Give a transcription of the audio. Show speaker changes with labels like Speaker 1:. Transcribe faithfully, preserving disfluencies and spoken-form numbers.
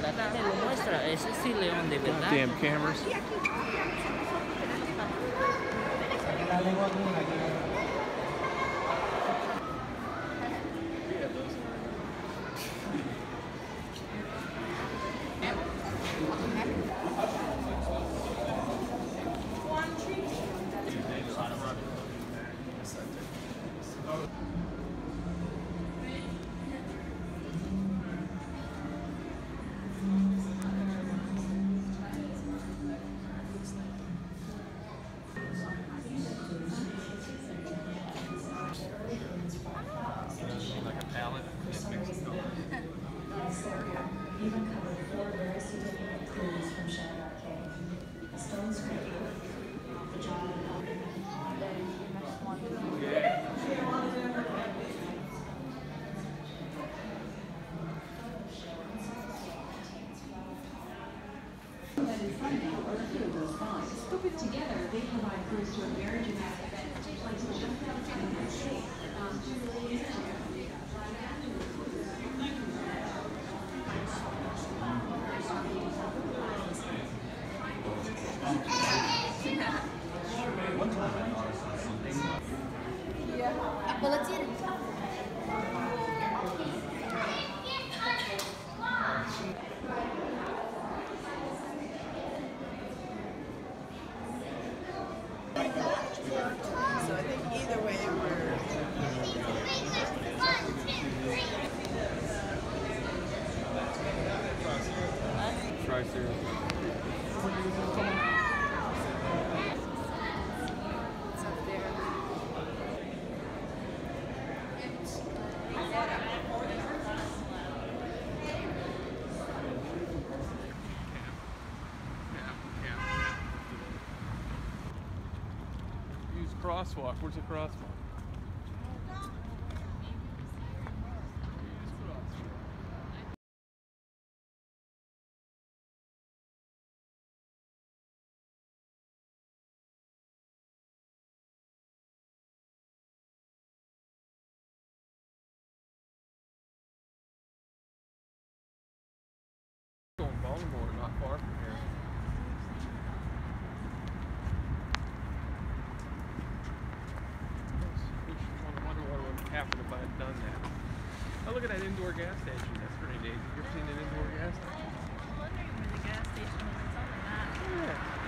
Speaker 1: La tele lo muestra, ese sí león de verdad.
Speaker 2: Damn cameras. Like a palette that mixes colors.
Speaker 3: Even covered four very significant clues from Shadow Arcade. A stone scrape, the jaw of together, they provide clues to a very dramatic event that takes place just outside the United States. Um, two years ago.
Speaker 4: Apology.
Speaker 5: So I think either way we're
Speaker 2: Tri-Series. Use crosswalk. Where's the crosswalk? Going Baltimore, not far from here. I wonder what would happen if I had done that. Oh, look at that indoor gas station. That's pretty neat. You ever seen an indoor gas station?
Speaker 4: I'm wondering where the gas station is. It's on the map.
Speaker 2: Yeah.